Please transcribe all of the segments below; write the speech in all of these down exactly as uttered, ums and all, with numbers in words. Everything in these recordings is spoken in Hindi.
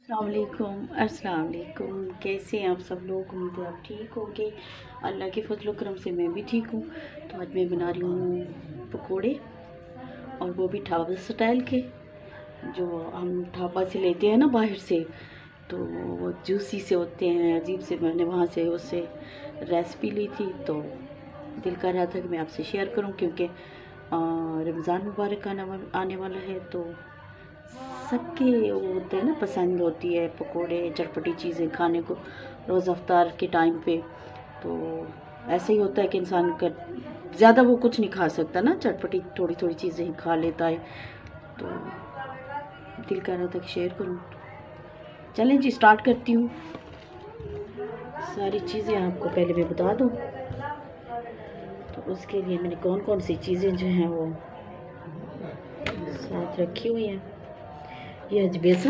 अस्सलामुअलैकुम अस्सलामुअलैकुम कैसे हैं आप सब लोग। उम्मीद है आप ठीक होंगे। अल्लाह के फजल करम से मैं भी ठीक हूँ। तो आज मैं बना रही हूँ पकोड़े, और वो भी ढाबा स्टाइल के, जो हम ढाबा से लेते हैं ना बाहर से, तो वो जूसी से होते हैं, अजीब से। मैंने वहाँ से उससे रेसिपी ली थी, तो दिल कर रहा था कि मैं आपसे शेयर करूँ, क्योंकि रमज़ान मुबारक आना आने वाला है, तो सबके वो होते हैं ना, पसंद होती है पकोड़े, चटपटी चीज़ें खाने को रोज़ अफ्तार के टाइम पे। तो ऐसे ही होता है कि इंसान का ज़्यादा वो कुछ नहीं खा सकता ना, चटपटी थोड़ी थोड़ी चीज़ें ही खा लेता है। तो दिल कर रहा था कि शेयर करूँ। चलें जी, स्टार्ट करती हूँ। सारी चीज़ें आपको पहले मैं बता दूँ, तो उसके लिए मैंने कौन कौन सी चीज़ें जो हैं वो साथ रखी हुई हैं। ये है जी बेसन,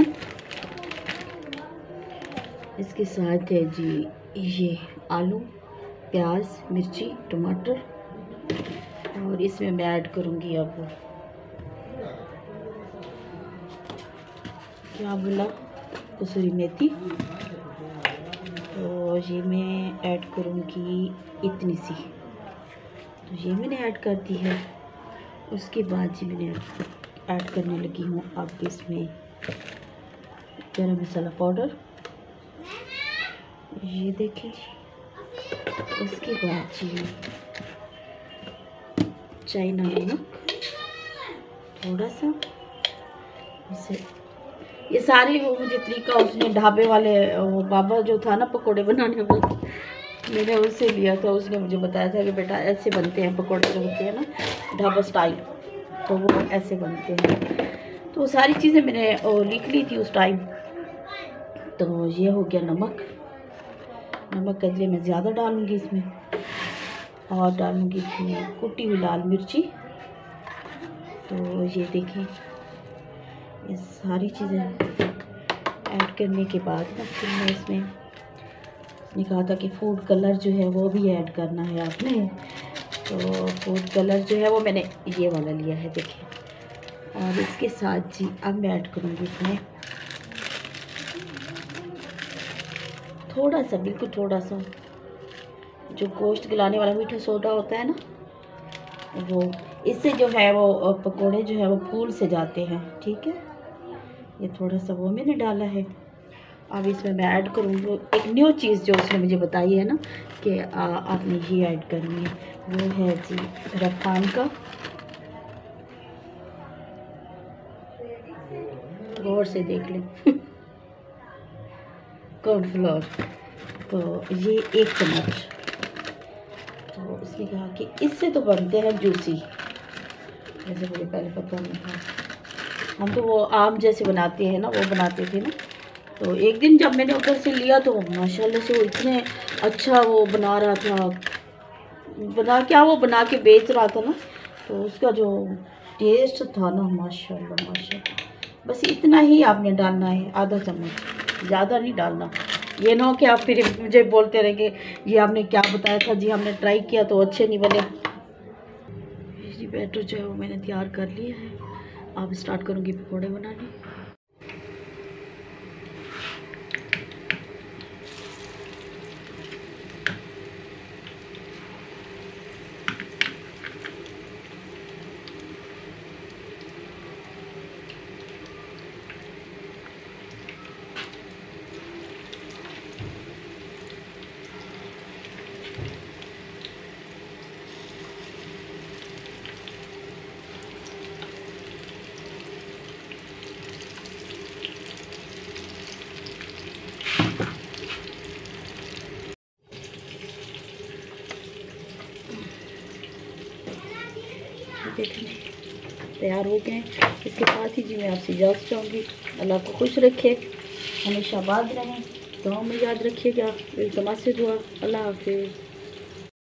इसके साथ है जी ये आलू, प्याज, मिर्ची, टमाटर, और इसमें मैं ऐड करूँगी अब क्या बोला कसूरी मेथी। तो ये मैं ऐड करूँगी इतनी सी, तो ये मैंने ऐड कर दी है। उसके बाद जी मैंने ऐड करने लगी हूँ अब इसमें गरम मसाला पाउडर, ये देखें जी। उसके बाद जी चाइना नमक थोड़ा सा, इसे ये सारे वो मुझे तरीका उसने ढाबे वाले वो बाबा जो था ना पकोड़े बनाने वाला, मैंने उससे लिया था। उसने मुझे बताया था कि बेटा ऐसे बनते हैं पकोड़े, जो होते हैं ना ढाबा स्टाइल, तो वो ऐसे बनते हैं। तो सारी चीज़ें मैंने लिख ली थी उस टाइम। तो ये हो गया नमक। नमक कदरे मैं ज़्यादा डालूँगी इसमें, और डालूँगी इसमें कुटी हुई लाल मिर्ची। तो ये देखें, ये सारी चीज़ें ऐड करने के बाद ना फिर मैं इसमें ने कहा था कि फूड कलर जो है वो भी ऐड करना है आपने। तो फूड कलर जो है वो मैंने ये वाला लिया है, देखिए। और इसके साथ जी अब मैं ऐड करूँगी इसमें थोड़ा सा, बिल्कुल थोड़ा सा, जो गोश्त गलाने वाला मीठा सोडा होता है ना, वो इससे जो है वो पकोड़े जो है वो फूल से जाते हैं, ठीक है। ये थोड़ा सा वो मैंने डाला है। अब इसमें मैं ऐड करूँगी एक न्यू चीज़ जो उसने मुझे बताई है ना कि आ, आपने ये ऐड करनी है, वो है जी रफ़ान का, गौर से देख लें कॉर्नफ्लोर। तो ये एक चम्मच। तो उसने कहा कि इससे तो बनते हैं जूसी, जैसे मुझे पहले पता नहीं था। हम तो वो आम जैसे बनाते हैं ना, वो बनाते थे ना। तो एक दिन जब मैंने उधर से लिया तो माशाल्लाह से वो इतने अच्छा वो बना रहा था, बना क्या वो बना के बेच रहा था ना, तो उसका जो टेस्ट था ना, माशाल्लाह माशाल्लाह। बस इतना ही आपने डालना है, आधा चम्मच, ज़्यादा नहीं डालना। ये ना हो कि आप फिर मुझे बोलते रहे कि ये आपने क्या बताया था जी, हमने ट्राई किया तो अच्छे नहीं बने। ये बैटर जो है वो मैंने तैयार कर लिया है। अब स्टार्ट करूँगी पकौड़े बनाने। देखने तैयार हो गए। इसके साथ ही जी मैं आपसे इजाज़त चाहूँगी। अल्लाह को खुश रखे, हमेशा आबाद रहें, दुआ में याद रखिएगा। इल्तमास से दुआ। अल्लाह हाफिज़।